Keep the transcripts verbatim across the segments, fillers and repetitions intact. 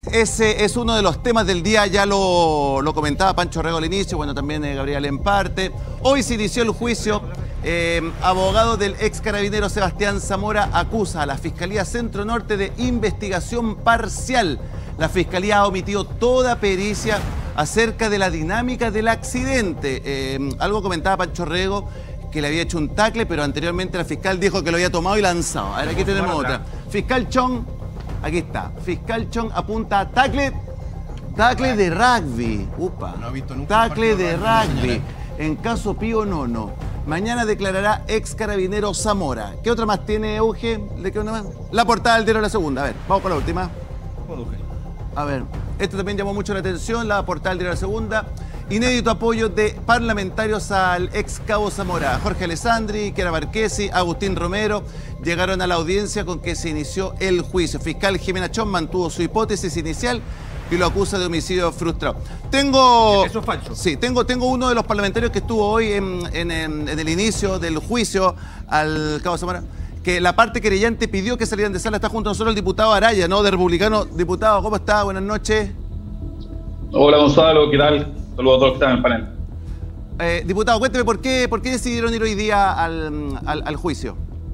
Ese es uno de los temas del día, ya lo, lo comentaba Pancho Rego al inicio, bueno, también eh, Gabriel en parte. Hoy se inició el juicio. Eh, abogado del ex carabinero Sebastián Zamora acusa a la Fiscalía Centro Norte de investigación parcial. La Fiscalía ha omitido toda pericia acerca de la dinámica del accidente. Eh, algo comentaba Pancho Rego, que le había hecho un tacle, pero anteriormente la fiscal dijo que lo había tomado y lanzado. A ver, aquí tenemos otra. Fiscal Chong, aquí está. Fiscal Chong apunta a tacle, tacle de rugby. Upa. No he visto nunca tacle de rugby. rugby. En caso Pío Nono. Mañana declarará ex carabinero Zamora. ¿Qué otra más tiene, Euge? ¿Le queda una más? La portada del diario La Segunda. A ver, vamos con la última. A ver, esto también llamó mucho la atención, la portada del diario La Segunda. Inédito apoyo de parlamentarios al ex cabo Zamora. Jorge Alessandri, Chiara Marchesi, Agustín Romero llegaron a la audiencia con que se inició el juicio. Fiscal Jimena Chong mantuvo su hipótesis inicial y lo acusa de homicidio frustrado. Tengo... Eso es falso. Sí, tengo, tengo uno de los parlamentarios que estuvo hoy en, en, en, en el inicio del juicio al cabo Zamora, que la parte querellante pidió que salieran de sala. Está junto a nosotros el diputado Araya, ¿no? De Republicano. Diputado, ¿cómo está? Buenas noches. Hola Gonzalo, ¿qué tal? Saludos a todos los que están en el panel. Eh, diputado, cuénteme, ¿por qué, por qué decidieron ir hoy día al, al, al juicio?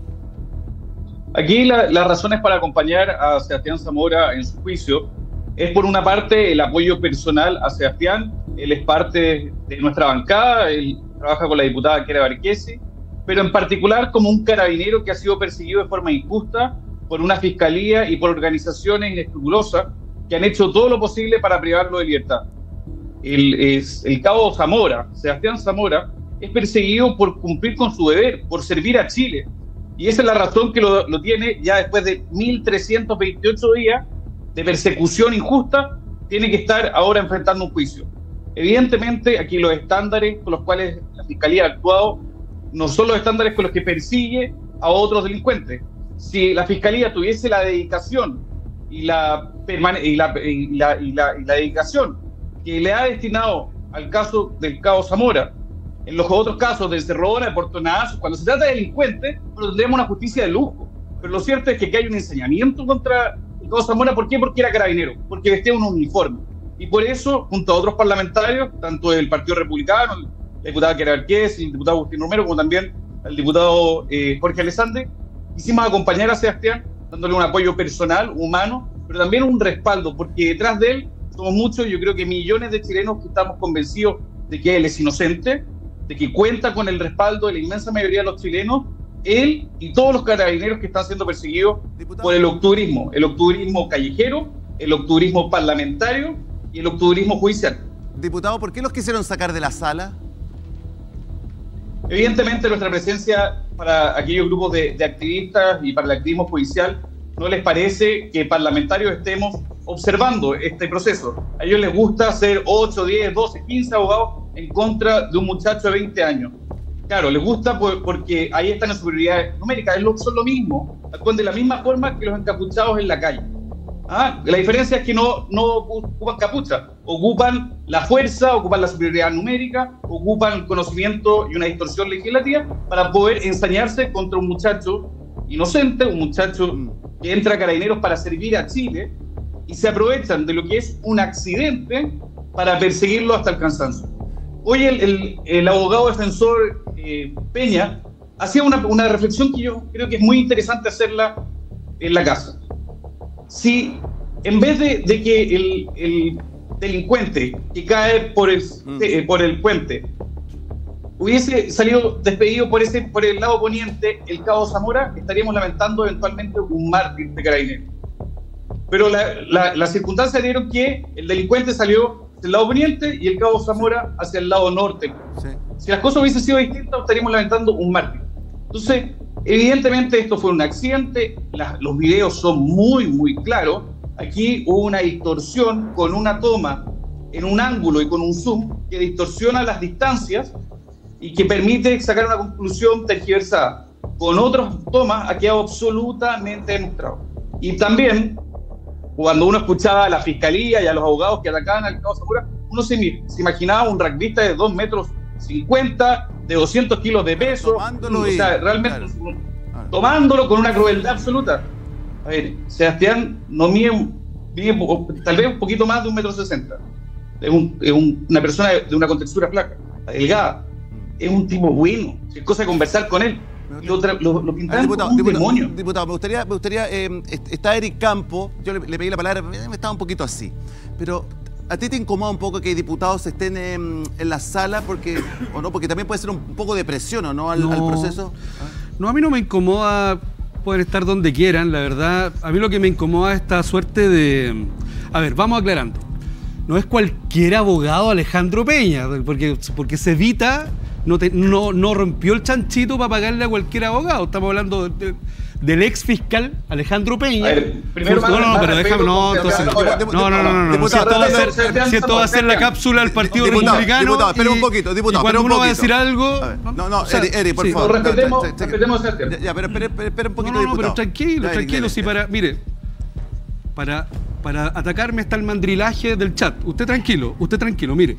Aquí la, las razones para acompañar a Sebastián Zamora en su juicio es, por una parte, el apoyo personal a Sebastián. Él es parte de nuestra bancada, él trabaja con la diputada Chiara Marchesi, pero en particular como un carabinero que ha sido perseguido de forma injusta por una fiscalía y por organizaciones inescrupulosas que han hecho todo lo posible para privarlo de libertad. El, es, el cabo Zamora, Sebastián Zamora, es perseguido por cumplir con su deber, por servir a Chile. Y esa es la razón que lo, lo tiene ya después de mil trescientos veintiocho días de persecución injusta, tiene que estar ahora enfrentando un juicio. Evidentemente, aquí los estándares con los cuales la Fiscalía ha actuado no son los estándares con los que persigue a otros delincuentes. Si la Fiscalía tuviese la dedicación y la, y la, y la, y la, y la dedicación que le ha destinado al caso del cabo Zamora, en los otros casos de Cerrodora, de Puerto Navazo, cuando se trata de delincuentes, pues tendremos una justicia de lujo. Pero lo cierto es que aquí hay un ensañamiento contra el cabo Zamora. ¿Por qué? Porque era carabinero, porque vestía un uniforme. Y por eso, junto a otros parlamentarios, tanto del Partido Republicano, la diputada Chiara Marchesi, el diputado Agustín Romero, como también el diputado eh, Jorge Alessandri, quisimos acompañar a Sebastián, dándole un apoyo personal, humano, pero también un respaldo, porque detrás de él somos muchos, yo creo que millones de chilenos que estamos convencidos de que él es inocente, de que cuenta con el respaldo de la inmensa mayoría de los chilenos, él y todos los carabineros que están siendo perseguidos Diputado. por el octubrismo, el octubrismo callejero, el octubrismo parlamentario y el octubrismo judicial. Diputado, ¿por qué los quisieron sacar de la sala? Evidentemente nuestra presencia para aquellos grupos de, de activistas y para el activismo judicial no les parece que parlamentarios estemos observando este proceso. A ellos les gusta ser ocho, diez, doce, quince abogados en contra de un muchacho de veinte años. Claro, les gusta porque ahí están en superioridad numérica, son lo mismo, actúan de la misma forma que los encapuchados en la calle. ¿Ah? La diferencia es que no, no ocupan capucha, ocupan la fuerza, ocupan la superioridad numérica, ocupan conocimiento y una distorsión legislativa para poder ensañarse contra un muchacho inocente, un muchacho que entra a Carabineros para servir a Chile, y se aprovechan de lo que es un accidente para perseguirlo hasta el cansancio. Hoy el, el, el abogado defensor eh, Peña hacía una, una reflexión que yo creo que es muy interesante hacerla en la casa. Si en vez de, de que el, el delincuente que cae por el, mm. eh, por el puente hubiese salido despedido por, ese, por el lado poniente, el cabo Zamora, estaríamos lamentando eventualmente un mártir de Carabineros. Pero la, la, las circunstancias dieron que el delincuente salió del lado poniente y el cabo Zamora hacia el lado norte. Sí. Si las cosas hubiesen sido distintas, estaríamos lamentando un mártir. Entonces, evidentemente esto fue un accidente, la, los videos son muy, muy claros. Aquí hubo una distorsión con una toma en un ángulo y con un zoom que distorsiona las distancias y que permite sacar una conclusión tergiversada. Con otras tomas ha quedado absolutamente demostrado. Y también, cuando uno escuchaba a la fiscalía y a los abogados que atacaban al cabo Zamora, uno se, se imaginaba un rugbyista de dos metros cincuenta, de doscientos kilos de peso, tomándolo o sea, y, realmente claro, claro. tomándolo con una crueldad absoluta. A ver, Sebastián no mide mide tal vez un poquito más de un metro sesenta. Es, un, es un, una persona de una contextura flaca, delgada. Es un tipo bueno, es cosa de conversar con él. Lo, lo, lo pintaron como un diputado, demonio. Diputado, me gustaría, me gustaría eh, está Eric Campo, yo le, le pedí la palabra, me estaba un poquito así, pero ¿a ti te incomoda un poco que diputados estén en, en la sala? Porque, o no, porque también puede ser un, un poco de presión, ¿o no, al, no, al proceso? No, a mí no me incomoda poder estar donde quieran, la verdad. A mí lo que me incomoda es esta suerte de... A ver, vamos aclarando. No es cualquier abogado Alejandro Peña, porque, porque se evita... No, te, no, no rompió el chanchito para pagarle a cualquier abogado. Estamos hablando de, de, del ex fiscal Alejandro Peña. A ver, primero no, no, no, pero déjame, no, entonces, no, no, no, no, no. Si esto va a ser, si esto va a ser la cápsula del Partido Republicano. Diputado, espera un poquito, diputado, cuando uno va a decir algo. No, no, Eri, por favor. Respetemos, respetemos el tema. Ya, pero espera un poquito, diputado. No, no, diputado. pero tranquilo, tranquilo, si para, mire, para, para atacarme está el mandrilaje del chat. Usted tranquilo, usted tranquilo, mire.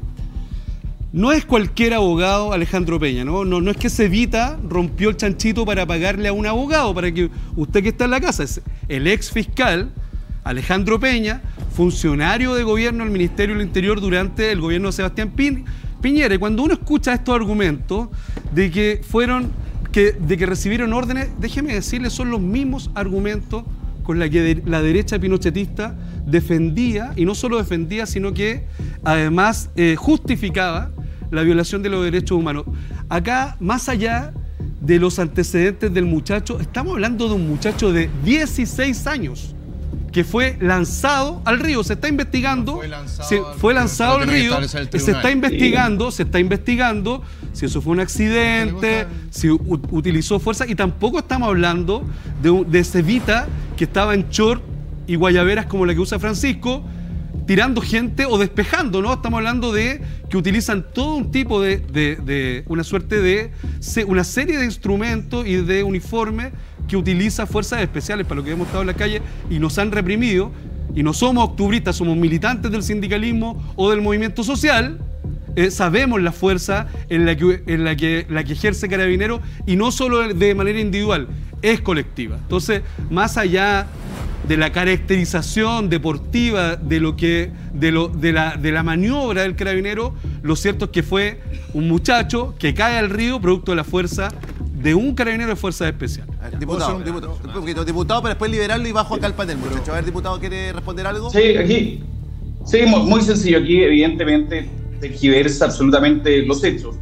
No es cualquier abogado Alejandro Peña, ¿no? No, no es que se evita, rompió el chanchito para pagarle a un abogado, para que usted que está en la casa, es el ex fiscal Alejandro Peña, funcionario de gobierno del Ministerio del Interior durante el gobierno de Sebastián Piñera. Y cuando uno escucha estos argumentos de que fueron, que, de que recibieron órdenes, déjeme decirle, son los mismos argumentos con la que de, la derecha pinochetista defendía, y no solo defendía, sino que además eh, justificaba la violación de los derechos humanos. Acá, más allá de los antecedentes del muchacho, estamos hablando de un muchacho de dieciséis años que fue lanzado al río. Se está investigando, no fue lanzado, se, fue lanzado al río, se está investigando, se está investigando si eso fue un accidente, si u, utilizó fuerza, y tampoco estamos hablando de, de Cevita que estaba en short y guayaberas como la que usa Francisco, tirando gente o despejando, ¿no? Estamos hablando de que utilizan todo un tipo de, de, de una suerte de, una serie de instrumentos y de uniformes que utiliza fuerzas especiales, para lo que hemos estado en la calle y nos han reprimido, y no somos octubristas, somos militantes del sindicalismo o del movimiento social. Eh, sabemos la fuerza en la que, en la que, la que ejerce Carabineros, y no solo de manera individual, es colectiva. Entonces, más allá de la caracterización deportiva de lo que de lo de la de la maniobra del carabinero, lo cierto es que fue un muchacho que cae al río producto de la fuerza de un carabinero de fuerzas especiales. Diputado, diputado, un poquito, diputado, para después liberarlo y bajo acá al panel, muchacho. A ver, diputado, ¿quiere responder algo? Sí, aquí. Sí, muy sencillo. Aquí, evidentemente, tergiversa absolutamente los hechos.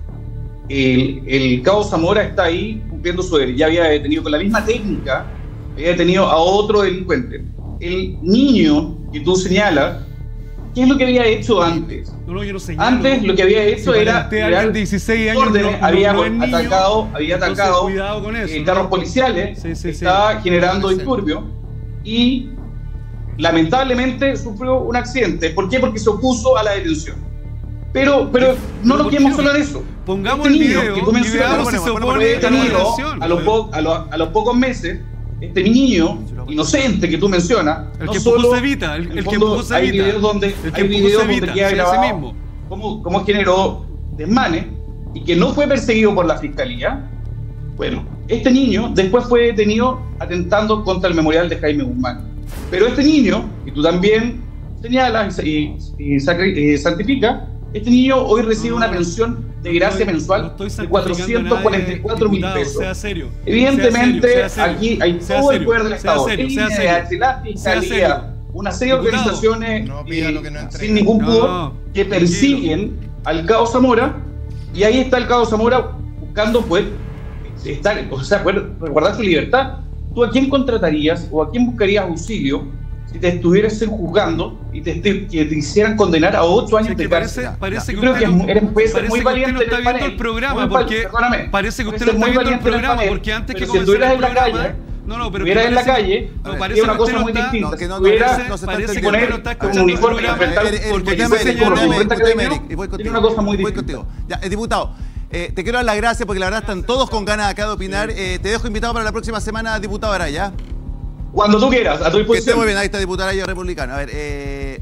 El, el cabo Zamora está ahí cumpliendo su deber. Ya había detenido con la misma técnica, había detenido a otro delincuente. El niño que tú señalas, ¿qué es lo que había hecho antes? No, no, yo no señalo. Antes lo que había hecho si era de dieciséis años órdenes, no, había, no es atacado, niño, había atacado cuidado con eso, eh, carros ¿no? policiales, sí, sí, estaba sí. generando disturbio y lamentablemente sufrió un accidente. ¿Por qué? Porque se opuso a la detención. Pero, pero no nos quedemos solo en eso. Pongamos este el niño video que tú mencionas, si se bueno, opone este a la niño, detención. a los, po a, los, a los pocos meses, este niño inocente que tú mencionas, el no que solo, puso Cevita, el, el que puso Cevita, hay videos donde, el que hay videos Cevita, donde queda sí, grabado mismo. Cómo, cómo generó desmanes y que no fue perseguido por la fiscalía. Bueno, este niño después fue detenido atentando contra el memorial de Jaime Guzmán. Pero este niño, y tú también señalas y, y, y santificas, este niño hoy recibe una pensión de gracia mensual de cuatrocientos cuarenta y cuatro mil pesos. Sea serio, Evidentemente, sea serio, sea serio, aquí hay sea todo serio, el poder del Estado, serio, el sea I N E, serio, la Fiscalía, una serie de organizaciones no pida lo que no entrega. sin ningún pudor no, que persiguen al cabo Zamora, y ahí está el cabo Zamora buscando poder estar, o sea, poder resguardar su libertad. ¿Tú a quién contratarías o a quién buscarías auxilio si te estuvieras juzgando y te, te, que te hicieran condenar a ocho años o sea, de parece, cárcel? Parece Yo que creo que no, eres, puede ser parece muy que valiente usted no está en el viendo el programa, muy, porque perdóname, parece que usted puede no ser está muy viendo el valiente en programa, panel, porque antes que pero si estuvieras en la programa, calle, no, no, pero estuvieras en la parece, calle, no, es parece una que cosa usted muy no está, distinta. No, que no, Si tuviera, no se parece está que usted no está con escuchando un el uniforme y programa, enfrentar porque porque ese dice señor como de- enfrenta carabinero, y voy tiene contigo, una cosa muy voy distinta. contigo. Ya, eh, diputado, eh, te quiero dar las gracias porque la verdad están todos con ganas acá de opinar. Eh, te dejo invitado para la próxima semana, diputado Araya. Cuando tú quieras, a tu Que esté disposición. muy bien, ahí está diputado Araya republicano. A ver, eh,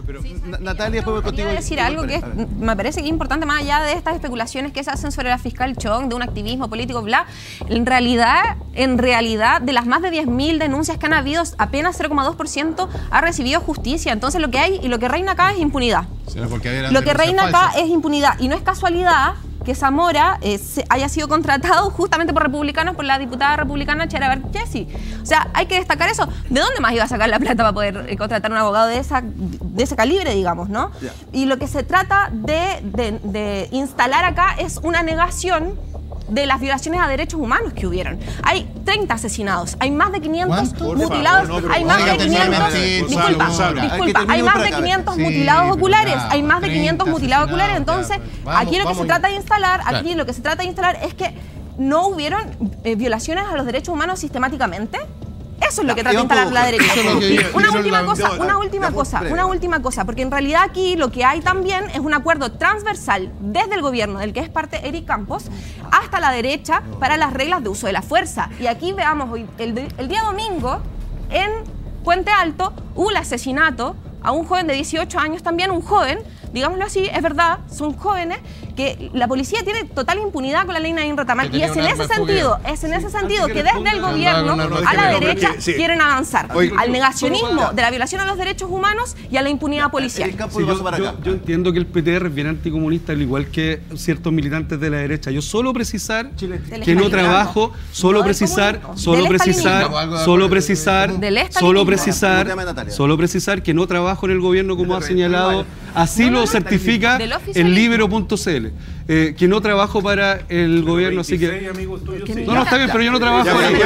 Pero, sí, Natalia, después voy contigo. Quería decir algo que es, me parece que es importante, más allá de estas especulaciones que se hacen sobre la fiscal Chong, de un activismo político, bla. En realidad, en realidad, de las más de diez mil denuncias que han habido, apenas cero coma dos por ciento ha recibido justicia. Entonces, lo que hay y lo que reina acá es impunidad. Sí, lo que reina acá falsas. es impunidad. Y no es casualidad que Zamora eh, se haya sido contratado justamente por republicanos, por la diputada republicana Chiara Berchesi. O sea, hay que destacar eso. ¿De dónde más iba a sacar la plata para poder eh, contratar un abogado de, esa, de ese calibre, digamos, no? Yeah. Y lo que se trata de, de, de instalar acá es una negación de las violaciones a derechos humanos que hubieron. Hay treinta asesinados, hay más de quinientos mutilados, favor, no, hay más de quinientos, disculpa, disculpa, hay más de quinientos sí, mutilados oculares, ya, hay más de quinientos mutilados oculares. Entonces, ya, vamos, aquí lo que se trata de instalar, aquí claro. lo que se trata de instalar es que no hubieron eh, violaciones a los derechos humanos sistemáticamente. Eso es lo que trata de instalar la derecha. Una última cosa, una última cosa, una última cosa, porque en realidad aquí lo que hay también es un acuerdo transversal desde el gobierno, del que es parte Eric Campos, hasta la derecha para las reglas de uso de la fuerza. Y aquí veamos, hoy, el, el día domingo, en Puente Alto, hubo el asesinato a un joven de dieciocho años, también un joven, digámoslo así, es verdad, son jóvenes que la policía tiene total impunidad con la ley Nadine Retamal, y es en ese sentido, es en ese sentido que desde el gobierno a la derecha quieren avanzar al negacionismo de la violación a los derechos humanos y a la impunidad policial. Sí, yo, yo, yo entiendo que el P T R es bien anticomunista, al igual que ciertos militantes de la derecha. Yo solo precisar que no trabajo, solo precisar, solo precisar, solo precisar, solo precisar, solo precisar que no trabajo en el gobierno como ha señalado, así lo certifica el libero punto c l. Eh, que no trabajo para el gobierno, así que... No, no, está bien, pero yo no trabajo.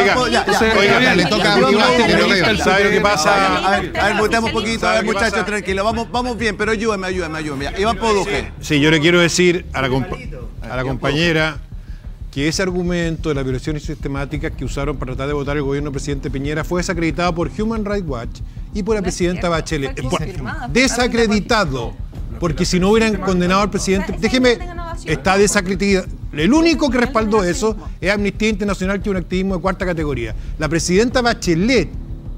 Oiga, le toca a mi ¿sabe qué pasa? A ver, a ver, votamos un poquito, a ver, muchachos, tranquilo. Vamos, vamos bien, pero ayúdame, ayúdame, ayúdame. Iván Poduje. Sí, yo le quiero decir a la, a la compañera que ese argumento de las violaciones sistemáticas que usaron para tratar de votar el gobierno del presidente Piñera fue desacreditado por Human Rights Watch y por la presidenta Bachelet. Desacreditado. Porque si no hubieran condenado al presidente, déjeme, está desacreditado. El único que respaldó eso es Amnistía Internacional, que es un activismo de cuarta categoría. La presidenta Bachelet,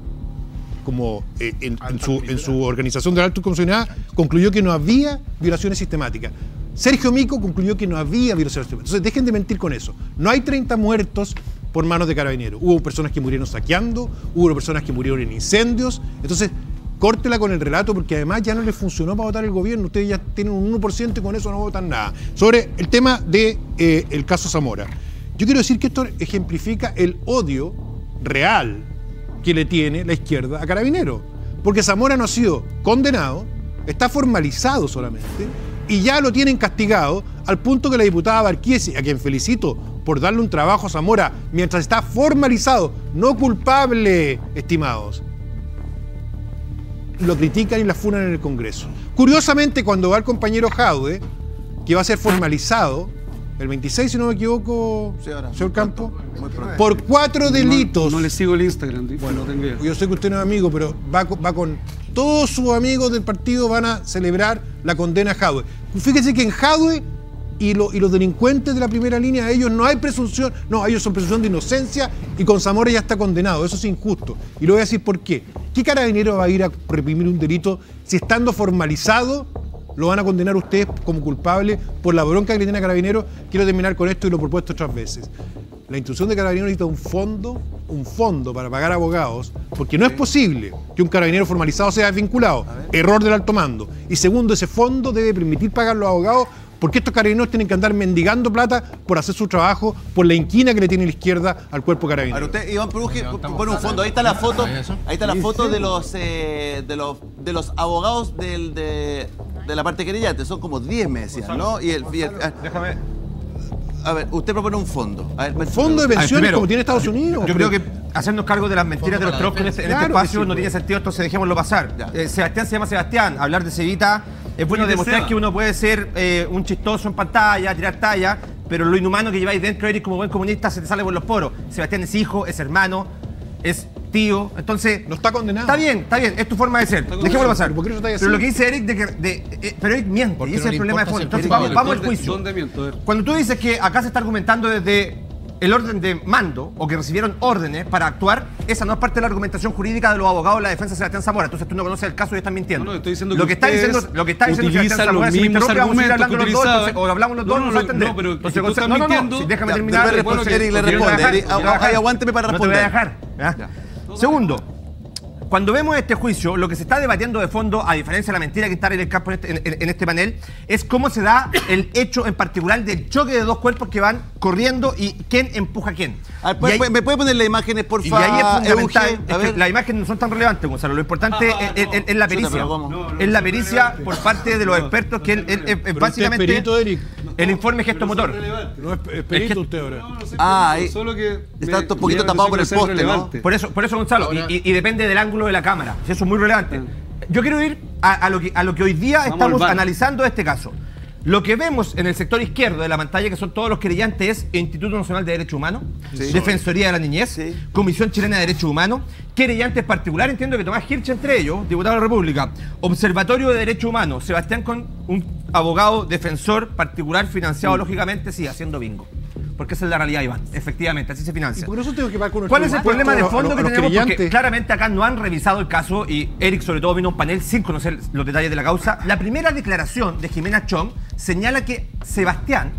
como eh, en, en, su, en su organización del alto comisionado, concluyó que no había violaciones sistemáticas. Sergio Mico concluyó que no había violaciones sistemáticas. Entonces dejen de mentir con eso. No hay treinta muertos por manos de carabineros. Hubo personas que murieron saqueando, hubo personas que murieron en incendios. Entonces, córtela con el relato, porque además ya no les funcionó para votar el gobierno. Ustedes ya tienen un uno por ciento y con eso no votan nada. Sobre el tema del de, eh, caso Zamora. Yo quiero decir que esto ejemplifica el odio real que le tiene la izquierda a Carabineros. Porque Zamora no ha sido condenado, está formalizado solamente, y ya lo tienen castigado al punto que la diputada Barquiesi, a quien felicito por darle un trabajo a Zamora mientras está formalizado, no culpable, estimados, lo critican y la funan en el Congreso. Curiosamente, cuando va el compañero Jaude, que va a ser formalizado el veintiséis, si no me equivoco, sí, ahora, señor Campo, por cuatro delitos. No, no le sigo el Instagram. Bueno, no yo sé que usted no es amigo, pero va, va con... Todos sus amigos del partido van a celebrar la condena a Jaude. Fíjese que en Jaude y, lo, y los delincuentes de la primera línea, a ellos no hay presunción, no, ellos son presunción de inocencia, y con Zamora ya está condenado. Eso es injusto. Y le voy a decir por qué. ¿Qué carabinero va a ir a reprimir un delito si estando formalizado lo van a condenar ustedes como culpable por la bronca que le tiene a Carabineros? Quiero terminar con esto y lo he propuesto otras veces. La institución de Carabineros necesita un fondo, un fondo para pagar abogados, porque no es posible que un carabinero formalizado sea desvinculado. Error del alto mando. Y segundo, ese fondo debe permitir pagar los abogados, porque estos carabineros tienen que andar mendigando plata por hacer su trabajo, por la inquina que le tiene la izquierda al cuerpo carabinero. Ahora usted, Iván Peruje, pone un fondo. Ahí está la foto, ahí está la foto de los eh, de los de los abogados del, de, de la parte querellante. Son como diez, me decían, ¿no? Y el, y el, Déjame. A ver, usted propone un fondo. A ver, un fondo de pensiones, ver, primero, como tiene Estados Unidos. Yo creo que hacernos cargo de las mentiras de los trozos en este, en claro este espacio sí, no tiene sentido, entonces dejémoslo pasar. Eh, Sebastián se llama Sebastián. Hablar de Cevita es bueno demostrar de que uno puede ser eh, un chistoso en pantalla, tirar talla, pero lo inhumano que lleváis dentro, Eric, como buen comunista, se te sale por los poros. Sebastián es hijo, es hermano, es tío, entonces... No está condenado. Está bien, está bien, es tu forma de ser. Dejémoslo pasar. ¿Por qué no pero lo que dice Eric, de que, de, eh, pero Eric miente, y ese es el problema de fondo. Entonces vamos, vamos al juicio. Cuando tú dices que acá se está argumentando desde el orden de mando o que recibieron órdenes para actuar, esa no es parte de la argumentación jurídica de los abogados de la defensa de Sebastián Zamora. Entonces tú no conoces el caso y estás mintiendo. No, no, estoy diciendo que lo que está diciendo, lo que está diciendo utilizan Sebastián Zamora, los si me mismos interrumpe, vamos a seguir argumentos hablando que los dos, utilizaban. entonces, o hablamos los dos, No, no, no, no, no, no, pero entonces, que tú estás no, no, no, mintiendo. sí, déjame Ya, terminar. después después responde, Eric le no te voy a responde. dejar, Eric, no te voy a dejar. ahí aguánteme para No te voy a responder. dejar. ¿ya? Segundo, cuando vemos este juicio, lo que se está debatiendo de fondo, a diferencia de la mentira que está en el campo en este, en, en este panel, es cómo se da el hecho en particular del choque de dos cuerpos que van corriendo y quién empuja a quién. A ver, ¿puede- Y ahí- ¿Me puede poner las imágenes, por y favor? ahí es fundamental, Euge? es A que ver. las imágenes no son tan relevantes, Gonzalo. Lo importante Ah, es, no. es- es la Chuta, pericia. pero ¿cómo? No, no, es la no, pericia no, por parte de los no, expertos que él, él- él- Pero básicamente usted es perito, Eric. el informe gestomotor. No es, es perito usted ahora. No, no sé, Ah, pero ahí- solo que está me- un poquito me tapado parece por el que no poste, sea ¿no? relevante. Por eso, por eso Gonzalo, y, y- y depende del ángulo de la cámara. Eso es muy relevante. Yo quiero ir a, a lo, que, a lo que hoy día Vamos estamos al bar. analizando este caso. Lo que vemos en el sector izquierdo de la pantalla, que son todos los querellantes, es Instituto Nacional de Derechos Humanos, Sí. Defensoría de la Niñez, Sí. Comisión Chilena de Derechos Humanos, querellantes particulares, entiendo que Tomás Hirsch entre ellos, diputado de la República, Observatorio de Derechos Humanos, Sebastián con un abogado defensor particular financiado, Mm. lógicamente, sí, haciendo bingo. Porque esa es la realidad, Iván. Efectivamente, así se financia. ¿Y por qué nosotros tenemos que pagar con nuestro ¿Cuál es el impuesto problema de a los- fondo a que los tenemos? Porque querellantes? claramente acá no han revisado el caso y Eric sobre todo vino a un panel sin conocer los detalles de la causa. La primera declaración de Jimena Chong señala que Sebastián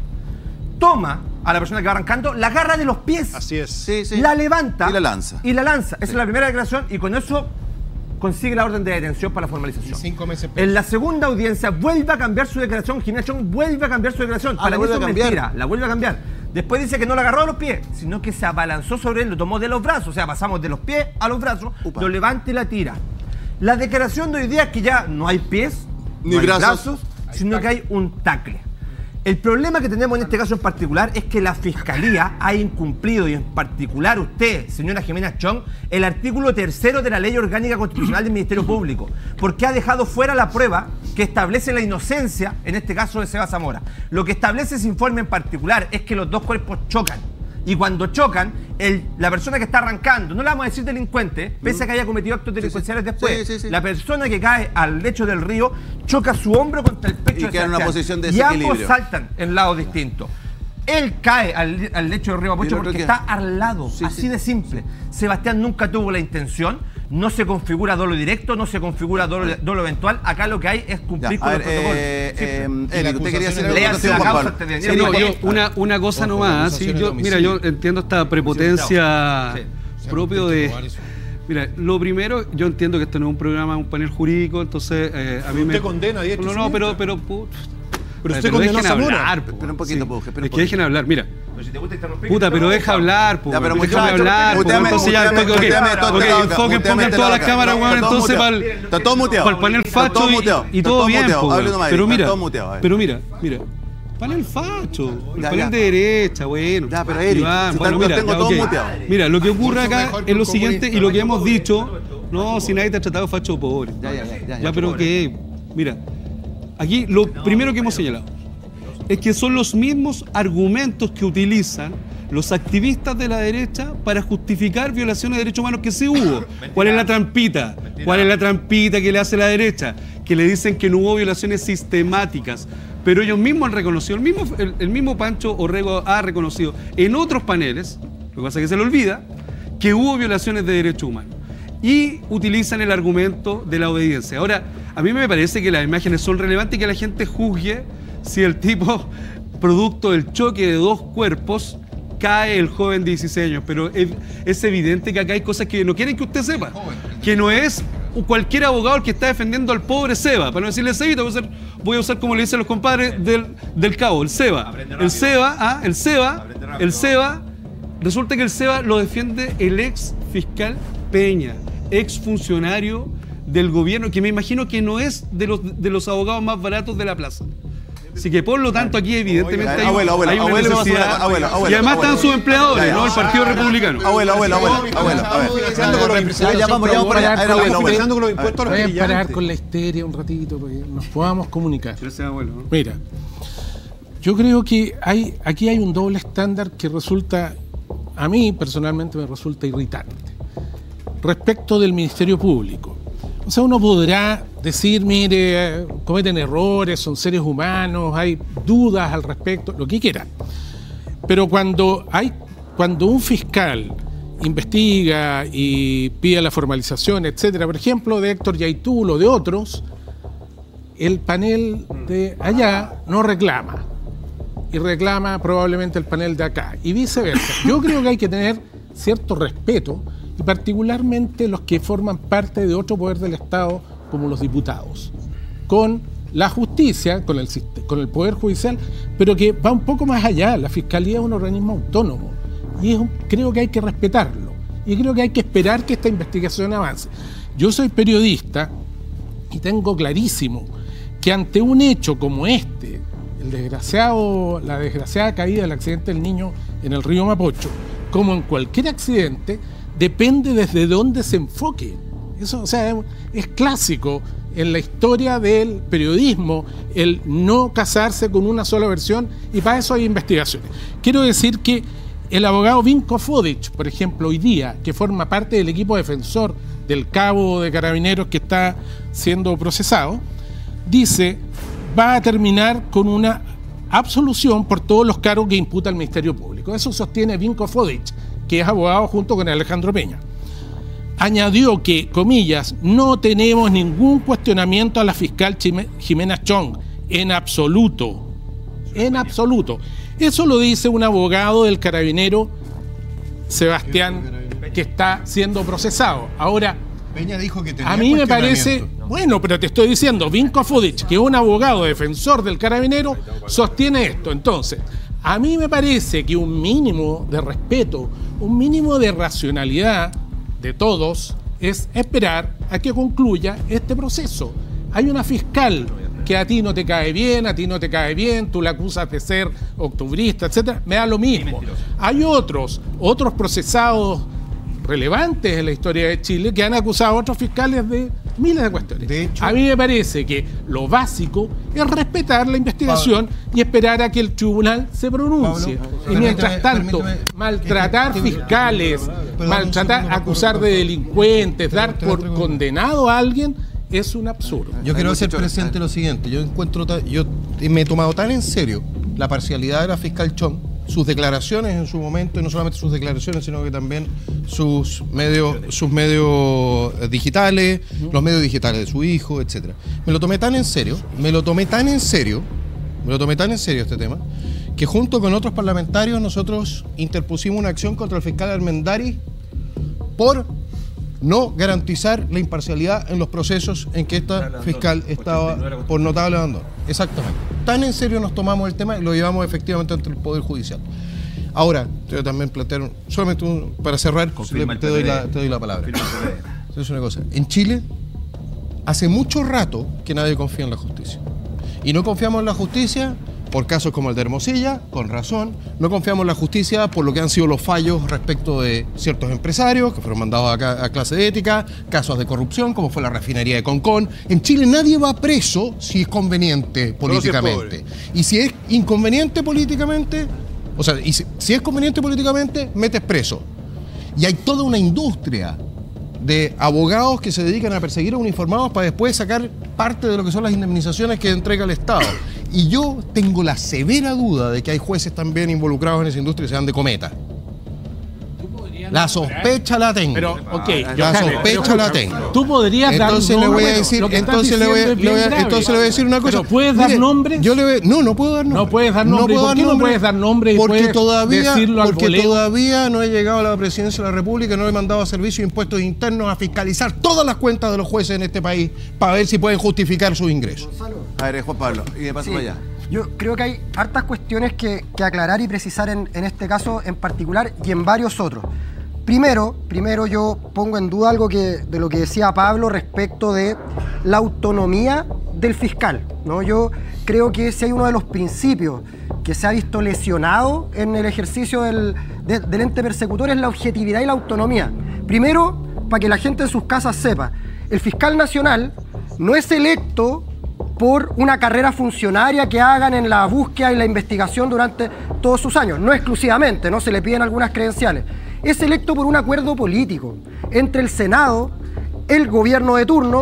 toma a la persona que va arrancando, la agarra de los pies, Así es. Sí, sí. la levanta Y la lanza. y la lanza. Esa es la primera declaración y con eso consigue la orden de detención para la formalización. Cinco meses. En la segunda audiencia vuelve a cambiar su declaración. Jimena Chong vuelve a cambiar su declaración. Ah, Para la mí vuelve eso a es cambiar. mentira. La vuelve a cambiar. Después dice que no la agarró de los pies, sino que se abalanzó sobre él, lo tomó de los brazos. O sea, pasamos de los pies a los brazos, Upa. lo levanta y la tira. La declaración de hoy día es que ya no hay pies, Ni no hay brazos. sino que hay un tacle. El problema que tenemos en este caso en particular es que la Fiscalía ha incumplido, y en particular usted, señora Jimena Chong, el artículo tercero de la Ley Orgánica Constitucional del Ministerio Público, porque ha dejado fuera la prueba que establece la inocencia, en este caso de Seba Zamora. Lo que establece ese informe en particular es que los dos cuerpos chocan. Y cuando chocan, el, la persona que está arrancando, no le vamos a decir delincuente, pese a que haya cometido actos delincuenciales después, Sí, sí, sí. la persona que cae al lecho del río choca su hombro contra el pecho Y de queda en una Sebastián. posición de Y ambos desequilibrio. saltan en lados distintos. Él cae al, al lecho del río ¿Y el Mapocho otro porque qué? está al lado, Sí, así sí. de simple. Sebastián nunca tuvo la intención, no se configura dolo directo, no se configura dolo, dolo eventual. Acá lo que hay es Ya, cumplir a con ver, el protocolo. eh, Simple. eh, Eric, usted quería hacer algo Léanse contigo, la Juan causa Pablo. antes de Sí, venir. no, Porque- yo, una, una cosa Ojo, nomás, sí, acusaciones yo, de mira, yo homicidio. entiendo esta prepotencia Sí. propio de... Mira, lo primero, yo entiendo que esto no es un programa, un panel jurídico, entonces eh, a mí Usted me... condena a diestra y No, no, pero... siniestra. pero put- Pero Ay, usted condenó a dejen Zamora. hablar, po. Espera un poquito, Sí. po, espera un Es que poquito. dejen hablar, mira. Pero si te gusta interrumpir, Puta, pero no, deja no, hablar, po. Ya, pero Déjame muchacho, hablar, po. muteame, Entonces ya, muteame, ok, ok, muteame, ok, toda la boca, enfoquen, muteame pongan toda todas la las boca. cámaras, Está weón, todo entonces muteado. para el... Está todo muteado. Para el panel Está facho todo y, muteado. y Está todo todo bien, muteado. po, Hable weón. nomás, Pero está mira, todo muteado, a ver. pero mira, mira. Panel facho, el Ya, panel ya. de derecha, bueno. Ya, pero Eric, Iván, si bueno, tanto mira, tengo ya, todo ok. muteado. Mira, lo que ocurre Mucho acá mejor que es un lo siguiente y lo que hemos dicho, no, si nadie te ha tratado de facho pobre. Ya, ya, ya, ya, Ya, pero que, mira, aquí lo primero que hemos señalado es que son los mismos argumentos que utilizan los activistas de la derecha para justificar violaciones de derechos humanos que sí hubo. ¿Cuál es la trampita? ¿Cuál es la trampita que le hace la derecha? Que le dicen que no hubo violaciones sistemáticas. Pero ellos mismos han reconocido, el mismo, el, el mismo Pancho Orrego ha reconocido en otros paneles, lo que pasa es que se le olvida, que hubo violaciones de derechos humanos. Y utilizan el argumento de la obediencia. Ahora, a mí me parece que las imágenes son relevantes y que la gente juzgue si el tipo, producto del choque de dos cuerpos, cae el joven de dieciséis años. Pero es, es evidente que acá hay cosas que no quieren que usted sepa. Que no es cualquier abogado el que está defendiendo al pobre Seba. Para no decirle Sebita, voy a usar, voy a usar como le dicen los compadres del, del Cabo, el Seba. El Seba, ah, el Seba, el Seba, resulta que el Seba lo defiende el ex fiscal Peña, ex funcionario del gobierno, que me imagino que no es de los, de los abogados más baratos de la plaza. Así que por lo tanto aquí evidentemente hay, Abuelo, abuelo, hay una abuelo, necesidad. abuelo, abuelo, y además abuelo. están sus empleadores, Ya, ya. ¿no? El Partido Republicano. Abuelo, abuelo, abuelo, abuelo. A ver, financiando con los impuestos. ya vamos, ya vamos para allá. Era Estamos abuelo, financiando abuelo. con los impuestos a los Voy a parar brillantes. con la histeria un ratito para que nos podamos comunicar. Gracias, abuelo, ¿no? Mira, yo creo que hay aquí hay un doble estándar que resulta, a mí personalmente me resulta irritante, respecto del Ministerio Público. O sea, uno podrá decir, mire, cometen errores, son seres humanos, hay dudas al respecto, lo que quiera. Pero cuando hay cuando un fiscal investiga y pide la formalización, etcétera, por ejemplo, de Héctor Yaitul o de otros, el panel de allá no reclama. Y reclama probablemente el panel de acá. Y viceversa. Yo creo que hay que tener cierto respeto, y particularmente los que forman parte de otro poder del Estado, como los diputados, con la justicia, con el, con el Poder Judicial, pero que va un poco más allá. La Fiscalía es un organismo autónomo y es un, creo que hay que respetarlo y creo que hay que esperar que esta investigación avance. Yo soy periodista y tengo clarísimo que ante un hecho como este, el desgraciado, la desgraciada caída del accidente del niño en el río Mapocho, como en cualquier accidente, depende desde dónde se enfoque. Eso, o sea, es clásico en la historia del periodismo el no casarse con una sola versión, y para eso hay investigaciones. Quiero decir que el abogado Vinko Fodic, por ejemplo, hoy día, que forma parte del equipo defensor del cabo de Carabineros que está siendo procesado, dice, va a terminar con una absolución por todos los cargos que imputa el Ministerio Público. Eso sostiene Vinko Fodic, que es abogado junto con Alejandro Peña. Añadió que, comillas, no tenemos ningún cuestionamiento a la fiscal Jimena Chong, en absoluto, en absoluto. Eso lo dice un abogado del carabinero Sebastián, que está siendo procesado. Ahora, Peña dijo que tenía a mí me parece, bueno, pero te estoy diciendo, Vinko Fodic, que es un abogado defensor del carabinero, sostiene esto. Entonces, a mí me parece que un mínimo de respeto, un mínimo de racionalidad de todos es esperar a que concluya este proceso. Hay una fiscal que a ti no te cae bien, a ti no te cae bien, tú la acusas de ser octubrista, etcétera, me da lo mismo. Hay otros, otros procesados relevantes en la historia de Chile que han acusado a otros fiscales de miles de cuestiones. De hecho, a mí me parece que lo básico es respetar la investigación, Pablo, y esperar a que el tribunal se pronuncie. Pablo, y mientras tanto, maltratar que, que, fiscales, que, maltratar, acusar de delincuentes, dar por condenado a alguien, es un absurdo. Yo quiero hacer presente lo siguiente. Yo encuentro, yo me he tomado tan en serio la parcialidad de la fiscal Chong, sus declaraciones en su momento, y no solamente sus declaraciones, sino que también sus medios, sus medios digitales, los medios digitales de su hijo, etcétera. Me lo tomé tan en serio, me lo tomé tan en serio, me lo tomé tan en serio este tema, que junto con otros parlamentarios nosotros interpusimos una acción contra el fiscal Armendariz por no garantizar la imparcialidad en los procesos en que esta fiscal estaba por notable abandono. Exactamente. Tan en serio nos tomamos el tema y lo llevamos efectivamente ante el Poder Judicial. Ahora, te también plantear, solamente un, para cerrar, le, te, doy la, te doy la palabra. Es una cosa. En Chile, hace mucho rato que nadie confía en la justicia. Y no confiamos en la justicia por casos como el de Hermosilla, con razón. No confiamos en la justicia por lo que han sido los fallos respecto de ciertos empresarios que fueron mandados a, a clase de ética, casos de corrupción, como fue la refinería de Concón. En Chile nadie va preso si es conveniente políticamente. Y si es inconveniente políticamente, o sea, y si, si es conveniente políticamente, metes preso. Y hay toda una industria de abogados que se dedican a perseguir a uniformados para después sacar parte de lo que son las indemnizaciones que entrega el Estado. Y yo tengo la severa duda de que hay jueces también involucrados en esa industria que sean de cometa. La sospecha la tengo. Pero, ok, la sospecha la tengo. Tú podrías entonces dar le voy a nombre, decir, entonces le voy a, le voy a, entonces le voy a decir una cosa. Pero puedes dar Mire, nombres. Yo le voy, no, no puedo dar nombres. No puedes dar nombres. No ¿Por qué no puedes dar nombres? Porque todavía, decirlo al porque voleo? todavía no he llegado a la presidencia de la República, no he mandado a Servicio de Impuestos Internos a fiscalizar todas las cuentas de los jueces en este país para ver si pueden justificar sus ingresos. A ver, Juan Pablo, y de paso Sí. para allá. Yo creo que hay hartas cuestiones que, que aclarar y precisar en, en este caso en particular y en varios otros. Primero, primero yo pongo en duda algo que, de lo que decía Pablo respecto de la autonomía del fiscal, ¿no? Yo creo que ese hay uno de los principios que se ha visto lesionado en el ejercicio del, de, del ente persecutor, es la objetividad y la autonomía. Primero, para que la gente en sus casas sepa, el fiscal nacional no es electo por una carrera funcionaria que hagan en la búsqueda y la investigación durante todos sus años, no exclusivamente, no se le piden algunas credenciales. Es electo por un acuerdo político entre el Senado, el gobierno de turno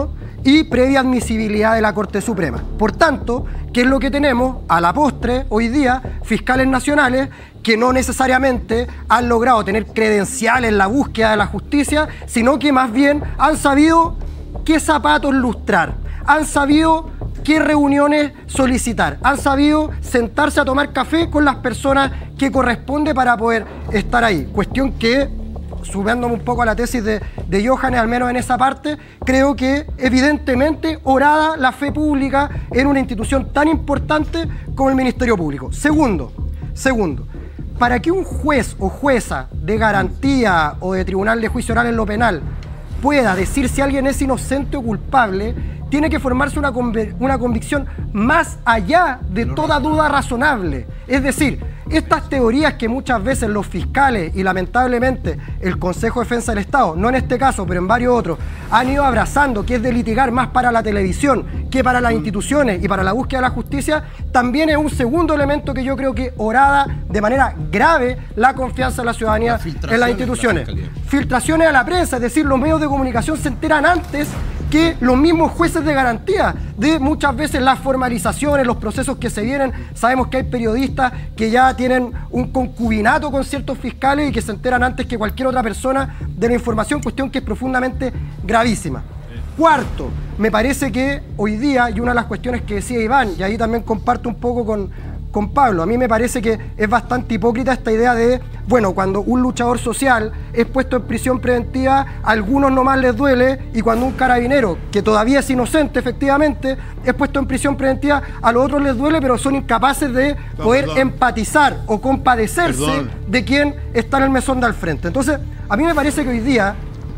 y previa admisibilidad de la Corte Suprema. Por tanto, ¿qué es lo que tenemos? A la postre, hoy día, fiscales nacionales que no necesariamente han logrado tener credenciales en la búsqueda de la justicia, sino que más bien han sabido qué zapatos lustrar, han sabido qué reuniones solicitar, han sabido sentarse a tomar café con las personas que corresponde para poder estar ahí. Cuestión que, sumándome un poco a la tesis de, de Johannes, al menos en esa parte, creo que evidentemente orada la fe pública en una institución tan importante como el Ministerio Público. Segundo, segundo, para que un juez o jueza de garantía o de tribunal de juicio oral en lo penal pueda decir si alguien es inocente o culpable, tiene que formarse una, una convicción más allá de toda duda razonable. Es decir, estas teorías que muchas veces los fiscales y lamentablemente el Consejo de Defensa del Estado, no en este caso, pero en varios otros, han ido abrazando, que es de litigar más para la televisión que para las instituciones y para la búsqueda de la justicia, también es un segundo elemento que yo creo que orada de manera grave la confianza de la ciudadanía en las instituciones. Filtraciones a la prensa, es decir, los medios de comunicación se enteran antes que los mismos jueces de garantía de muchas veces las formalizaciones, los procesos que se vienen. Sabemos que hay periodistas que ya tienen un concubinato con ciertos fiscales y que se enteran antes que cualquier otra persona de la información, cuestión que es profundamente gravísima. Cuarto, me parece que hoy día, y una de las cuestiones que decía Iván, y ahí también comparto un poco con, con Pablo, a mí me parece que es bastante hipócrita esta idea de, bueno, cuando un luchador social es puesto en prisión preventiva, a algunos nomás les duele, y cuando un carabinero, que todavía es inocente efectivamente, es puesto en prisión preventiva, a los otros les duele, pero son incapaces de poder perdón. empatizar o compadecerse perdón. de quien está en el mesón de al frente. Entonces, a mí me parece que hoy día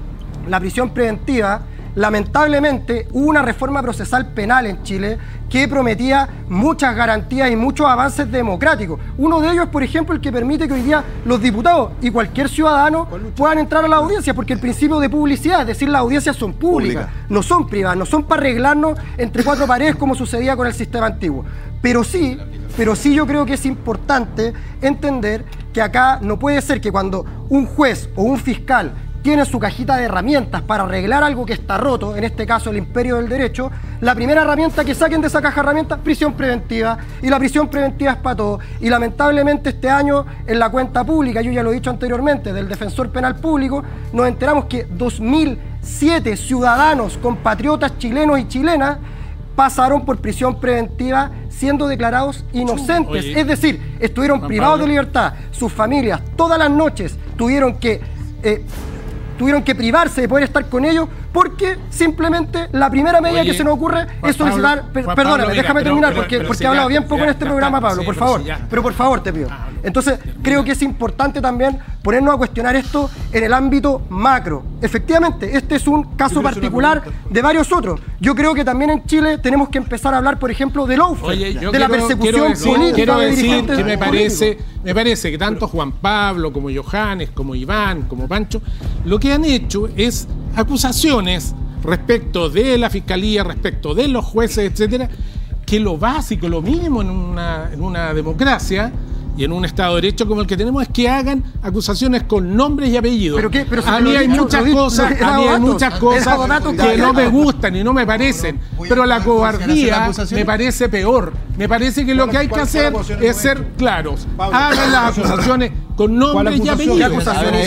la prisión preventiva, lamentablemente, hubo una reforma procesal penal en Chile que prometía muchas garantías y muchos avances democráticos. Uno de ellos es, por ejemplo, el que permite que hoy día los diputados y cualquier ciudadano puedan entrar a la audiencia, porque el principio de publicidad, es decir, las audiencias son públicas, Pública. no son privadas, no son para arreglarnos entre cuatro paredes como sucedía con el sistema antiguo. Pero sí, pero sí yo creo que es importante entender que acá no puede ser que cuando un juez o un fiscal tiene su cajita de herramientas para arreglar algo que está roto, en este caso el imperio del derecho, la primera herramienta que saquen de esa caja de herramientas, prisión preventiva, y la prisión preventiva es para todo. Y lamentablemente este año en la cuenta pública, yo ya lo he dicho anteriormente, del Defensor Penal Público, nos enteramos que dos mil siete ciudadanos, compatriotas chilenos y chilenas, pasaron por prisión preventiva siendo declarados inocentes. Oye, es decir, estuvieron privados Pablo. de libertad, sus familias todas las noches tuvieron que... Eh, tuvieron que privarse de poder estar con ellos porque simplemente la primera medida Oye, que se nos ocurre Juan es solicitar... Pablo, per, Juan perdóname, Pablo, déjame pero, terminar pero, porque, pero, porque he hablado bien poco ya, en este programa, está, Pablo, sí, por favor. Sí, pero por favor, te pido. Ah, Entonces, ya, creo que es importante también ponernos a cuestionar esto en el ámbito macro. Efectivamente, este es un caso particular de varios otros. Yo creo que también en Chile tenemos que empezar a hablar, por ejemplo, del lawfare, de quiero, la persecución decir, política quiero de decir dirigentes que me parece, me parece que tanto Juan Pablo como Johannes, como Iván, como Pancho, lo que han hecho es acusaciones respecto de la fiscalía, respecto de los jueces, etcétera, que lo básico, lo mínimo en una, en una democracia y en un Estado de Derecho como el que tenemos es que hagan acusaciones con nombres y apellidos. ¿Pero qué? Pero a mí hay muchas cosas, a mí hay muchas cosas que no me gustan y no me parecen, pero la cobardía me parece peor. Me parece que lo que hay que hacer es ser claros. Hagan las acusaciones con nombres y apellidos.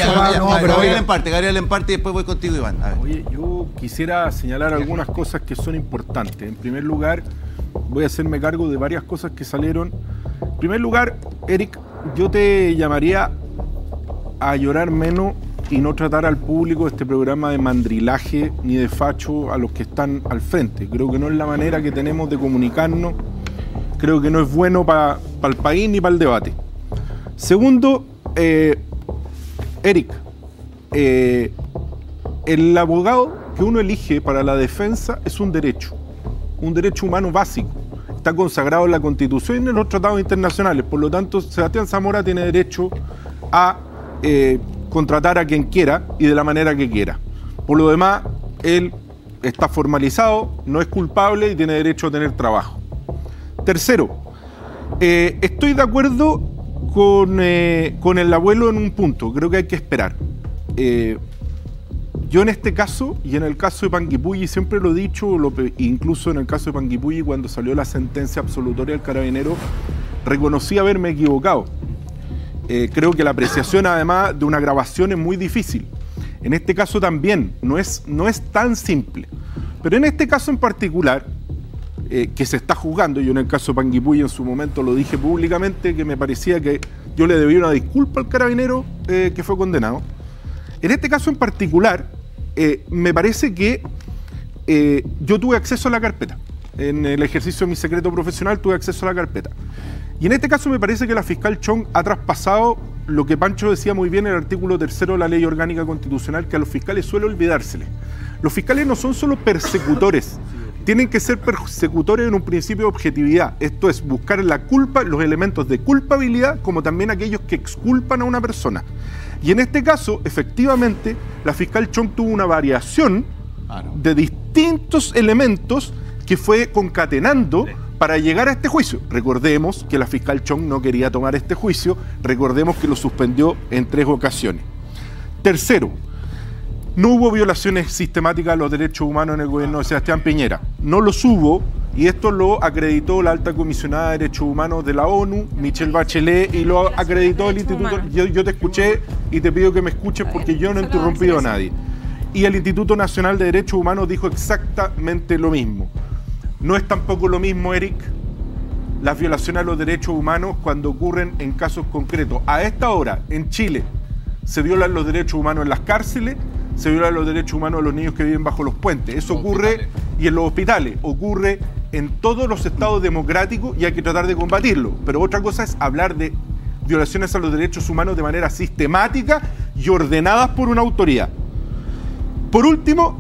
Gabriel Emparte, Gabriel Emparte y después voy contigo, Iván. Oye, yo quisiera señalar algunas cosas que son importantes. En primer lugar, voy a hacerme cargo de varias cosas que salieron. En primer lugar, Eric, yo te llamaría a llorar menos y no tratar al público este programa de mandrilaje ni de facho a los que están al frente. Creo que no es la manera que tenemos de comunicarnos. Creo que no es bueno para pa el país ni para el debate. Segundo, eh, Eric, eh, el abogado que uno elige para la defensa es un derecho, un derecho humano básico. Está consagrado en la Constitución y en los tratados internacionales. Por lo tanto, Sebastián Zamora tiene derecho a eh, contratar a quien quiera y de la manera que quiera. Por lo demás, él está formalizado, no es culpable y tiene derecho a tener trabajo. Tercero, eh, estoy de acuerdo con, eh, con el abuelo en un punto. Creo que hay que esperar. Eh, yo en este caso, y en el caso de Panguipulli, siempre lo he dicho, lo, incluso en el caso de Panguipulli, cuando salió la sentencia absolutoria del carabinero, reconocí haberme equivocado. Eh, creo que la apreciación, además de una grabación, es muy difícil. En este caso también, no es, no es tan simple. Pero en este caso en particular, eh, que se está juzgando, yo en el caso de Panguipulli en su momento lo dije públicamente, que me parecía que yo le debía una disculpa al carabinero eh, que fue condenado. En este caso en particular, eh, me parece que eh, yo tuve acceso a la carpeta. En el ejercicio de mi secreto profesional tuve acceso a la carpeta. Y en este caso me parece que la fiscal Chong ha traspasado lo que Pancho decía muy bien en el artículo tercero de la Ley Orgánica Constitucional, que a los fiscales suele olvidárseles. Los fiscales no son solo persecutores, tienen que ser persecutores en un principio de objetividad. Esto es, buscar la culpa, los elementos de culpabilidad, como también aquellos que exculpan a una persona. Y en este caso, efectivamente, la fiscal Chong tuvo una variación de distintos elementos que fue concatenando para llegar a este juicio. Recordemos que la fiscal Chong no quería tomar este juicio, recordemos que lo suspendió en tres ocasiones. Tercero, no hubo violaciones sistemáticas a los derechos humanos en el gobierno de Sebastián Piñera. No los hubo, y esto lo acreditó la alta comisionada de Derechos Humanos de la ONU, Michelle Bachelet, y lo acreditó el Instituto... Yo, yo te escuché y te pido que me escuches porque yo no he interrumpido a nadie. Y el Instituto Nacional de Derechos Humanos dijo exactamente lo mismo. No es tampoco lo mismo, Eric, las violaciones a los derechos humanos cuando ocurren en casos concretos. A esta hora, en Chile, se violan los derechos humanos en las cárceles, se violan los derechos humanos de los niños que viven bajo los puentes. Eso ocurre, y en los hospitales, ocurre en todos los estados democráticos y hay que tratar de combatirlo. Pero otra cosa es hablar de violaciones a los derechos humanos de manera sistemática y ordenadas por una autoridad. Por último,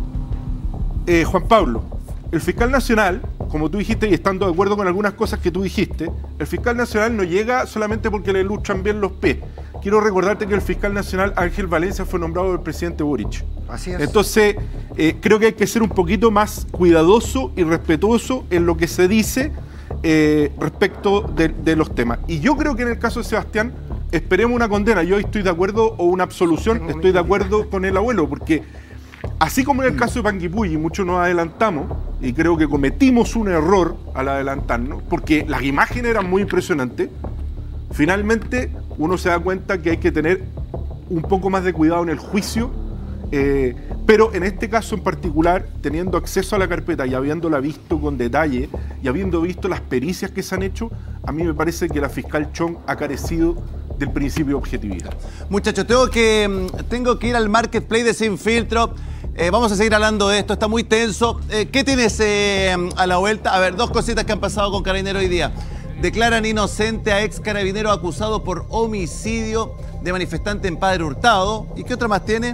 eh, Juan Pablo, el fiscal nacional, como tú dijiste, y estando de acuerdo con algunas cosas que tú dijiste, el fiscal nacional no llega solamente porque le luchan bien los pies. Quiero recordarte que el fiscal nacional Ángel Valencia fue nombrado por el presidente Boric. Así es. Entonces, eh, creo que hay que ser un poquito más cuidadoso y respetuoso en lo que se dice eh, respecto de, de los temas. Y yo creo que en el caso de Sebastián, esperemos una condena. Yo estoy de acuerdo, o una absolución, estoy de acuerdo con el abuelo, porque así como en el caso de Panguipulli, muchos nos adelantamos, y creo que cometimos un error al adelantarnos, porque las imágenes eran muy impresionantes. Finalmente, uno se da cuenta que hay que tener un poco más de cuidado en el juicio, eh, pero en este caso en particular, teniendo acceso a la carpeta y habiéndola visto con detalle, y habiendo visto las pericias que se han hecho, a mí me parece que la fiscal Chong ha carecido del principio de objetividad. Muchachos, tengo que, tengo que ir al marketplace de Sin Filtro. Eh, vamos a seguir hablando de esto, está muy tenso. Eh, ¿Qué tienes eh, a la vuelta? A ver, dos cositas que han pasado con Carabineros hoy día. Declaran inocente a ex carabinero acusado por homicidio de manifestante en Padre Hurtado. ¿Y qué otra más tiene?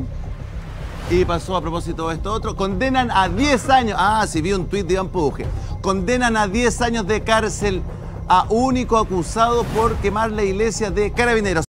Y pasó a propósito de esto otro. Condenan a diez años. Ah, sí, vi un tuit de Iván Puje. Condenan a diez años de cárcel a único acusado por quemar la iglesia de Carabineros.